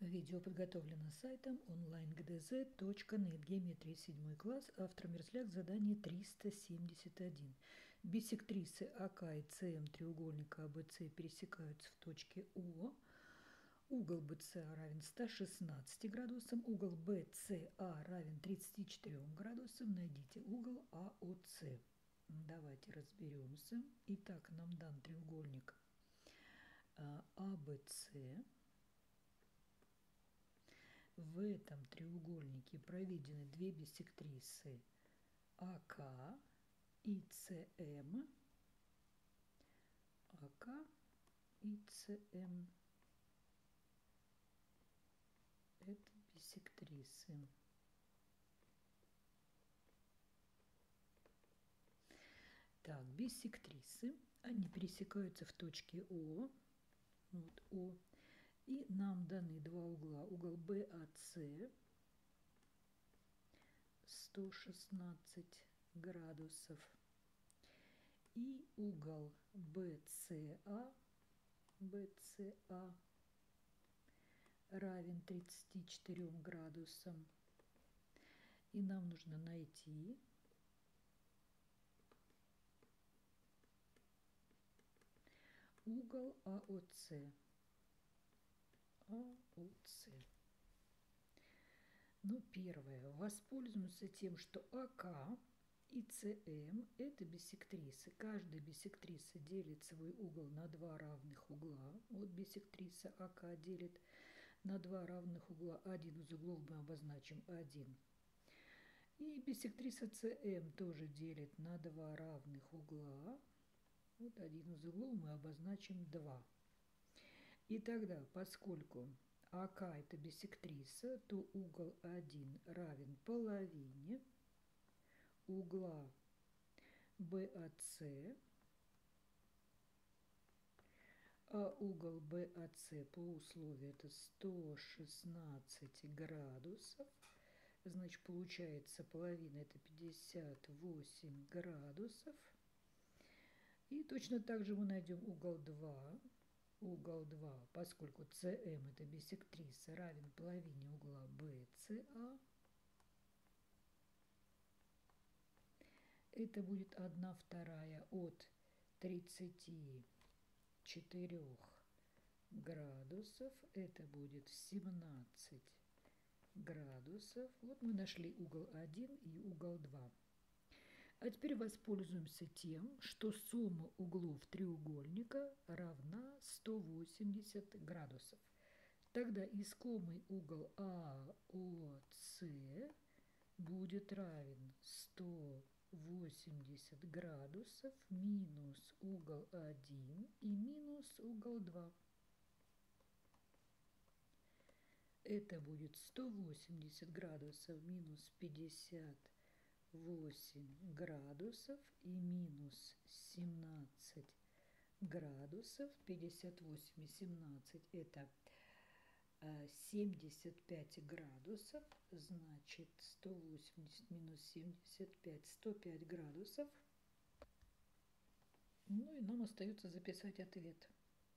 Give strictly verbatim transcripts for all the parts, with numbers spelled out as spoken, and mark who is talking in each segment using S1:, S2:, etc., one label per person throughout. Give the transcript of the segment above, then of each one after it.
S1: Видео подготовлено сайтом онлайн гэ дэ зэ точка нет. Геометрия седьмой класс. Автор Мерзляк. Задание триста семьдесят один. Биссектрисы АК и СМ треугольника АБС пересекаются в точке О. Угол бэ цэ а равен ста шестнадцати градусам. Угол бэ цэ а равен тридцати четырем градусам. Найдите угол а о цэ. Давайте разберемся. Итак, нам дан треугольник а бэ цэ. В этом треугольнике проведены две биссектрисы АК и СМ. АК и СМ. Это биссектрисы. Так, биссектрисы, они пересекаются в точке О. Вот О. И нам даны два угла. Угол бэ а цэ сто шестнадцать градусов. И угол бэ цэ а, бэ цэ а равен тридцати четырем градусам. И нам нужно найти угол а о цэ. а о цэ. Ну, первое. Воспользуемся тем, что АК и СМ – это биссектрисы. Каждая биссектриса делит свой угол на два равных угла. Вот биссектриса АК делит на два равных угла. Один из углов мы обозначим один. И биссектриса СМ тоже делит на два равных угла. Вот один из углов мы обозначим два. И тогда, поскольку АК – это биссектриса, то угол один равен половине угла бэ а цэ, а угол бэ а цэ по условию это сто шестнадцать градусов. Значит, получается половина это пятьдесят восемь градусов. И точно так же мы найдем угол два. Угол два, поскольку СМ это биссектриса, равен половине угла бэ цэ а. Это будет одна вторая от тридцати четырёх градусов. Это будет семнадцать градусов. Вот мы нашли угол один и угол два. А теперь воспользуемся тем, что сумма углов треугольника равна ста восьмидесяти градусов. Тогда искомый угол а о цэ будет равен ста восьмидесяти градусов минус угол один и минус угол два. Это будет сто восемьдесят градусов минус пятьдесят восемь градусов и минус семнадцать градусов. пятьдесят восемь и семнадцать это семьдесят пять градусов. Значит, сто восемьдесят минус семьдесят пять, сто пять градусов. Ну и нам остается записать ответ.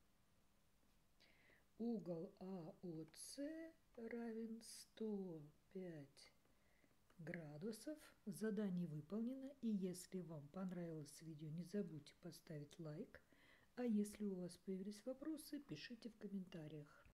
S1: Угол а о цэ равен сто пять градусов. Задание выполнено. И если вам понравилось видео, не забудьте поставить лайк. А если у вас появились вопросы, пишите в комментариях.